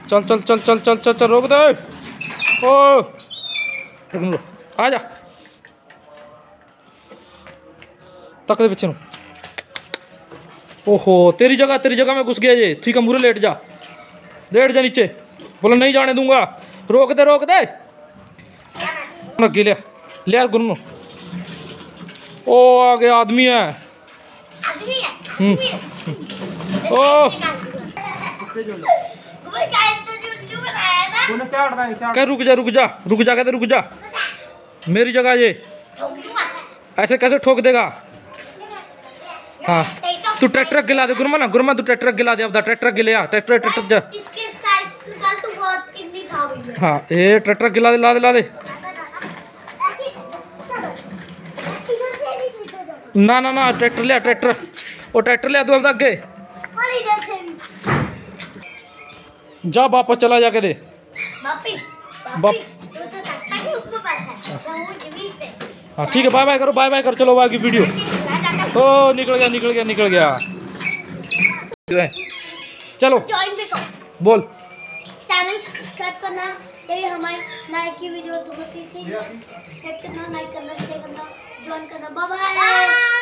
चल चल चल चल चल चल चल रोक दे। ओ आ जा, तक दे पीछे। ओहो तेरी जगह में घुस गया ये। ठीक है मुरे लेट जा नीचे। बोला नहीं जाने दूंगा। रोक दे गिले ले गुरु। ओ आगे आदमी है। ओ क्या रुक जा कहते रुक जा। मेरी जगह ये ऐसे कैसे ठोक देगा। हाँ तू ट्रैक्टर गिला दे गुरमा तू ट्रैक्टर गिला दे। अब ट्रैक्टर गिले आ ट्रैक्टर जा। हाँ ये ट्रैक्टर गिला दे। ना ट्रैक्टर वो ट्रैक्टर ले तू अब आगे जा। वापस चला जाके दे। हाँ ठीक है बाय करो चलो आगे वीडियो। ओ निकल गया चलो बोल। चैनल सब्सक्राइब करना, यही हमारी नई की वीडियो होती थी। सब्सक्राइब करना, लाइक करना, शेयर करना, ज्वाइन करना। Bye bye.